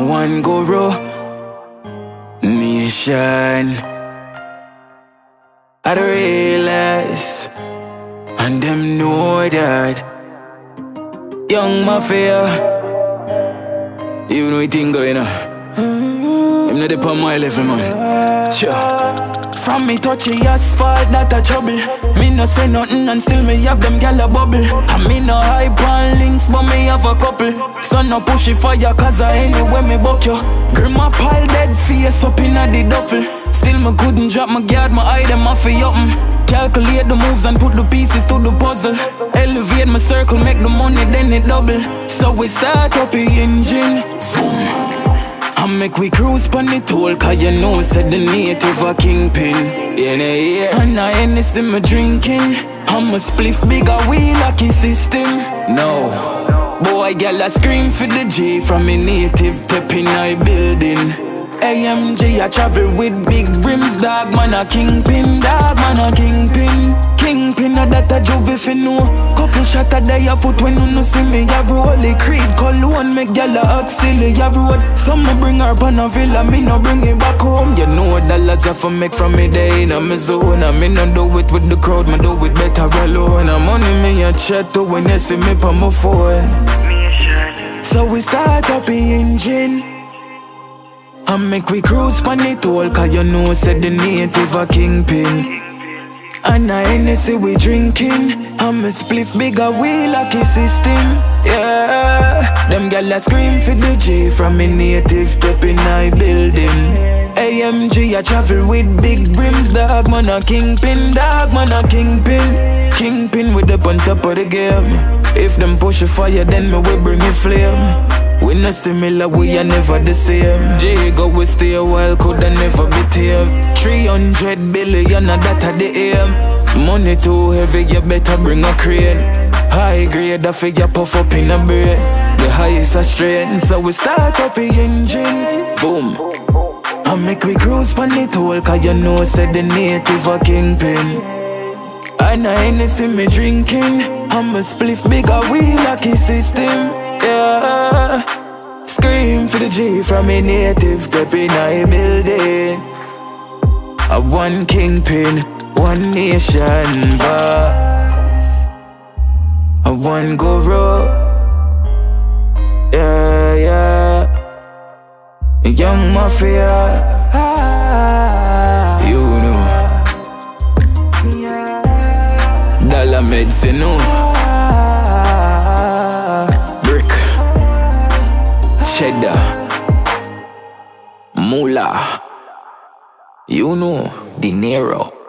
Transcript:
one guru nation. I don't realize, and them know that Young Mafiya, you know what thing going on. I'm not upon my level, man. Sure. From me touch the asphalt, that a trouble. Me no say nothing and still me have them gal a bubble. And me no hype on links, but me have a couple. So no push it fire, cause I anyway me buck you. Girl, my pile dead face up in the duffel. Still me couldn't drop my guard, my eye them off it up. Calculate the moves and put the pieces to the puzzle. Elevate my circle, make the money, then it double. So we start up the engine. Boom. I make we cruise pon the toll, cause you know said the native a kingpin. Yeah. And I Hennessy me drinking. I'm a spliff bigger wheel like a system. No, boy girl I scream for the G from me native tip in my building. AMG I travel with big rims, dog man a kingpin, dog man a kingpin. Kingpin a that a jove if you know. Couple shot a day a foot when you no see me. Ya roll the creed, cologne make gyal a act silly. Ya road, some me bring her pan a villa, me no bring it back home. You know dollars I for make from me day in a me zone. And me no do it with the crowd, me do it better alone. And money me a chat to when you see me on my phone. So we start up the engine. I make we cruise pon the toll, cause you know said the native a kingpin. And I Hennessy we drinking. I'm a spliff bigger wheel like a system. Yeah, them gyal a scream for the J from me native step in my building. AMG I travel with big rims, dog man a kingpin, dog man a kingpin. Kingpin with up on top of the game. If them push a fire then me will bring a flame. We not similar, we are never the same. Jago we stay a while, coulda never be tame. 300 billion and that at the aim. Money too heavy, you better bring a crane. High grade, I figure puff up in a brain. The highest a strain, so we start up the engine. Boom. I make we cruise pon the toll, cause you know said the native a kingpin. And I Hennessy me drinking. I'm a spliff bigger wheel like a system. Yeah, scream for the G from a native step in a building. A one kingpin, one nation boss. A one guru. Yeah. Young Mafiya. You know. Dollar medicine, no. Cheddar, Moolah, you know, dinero.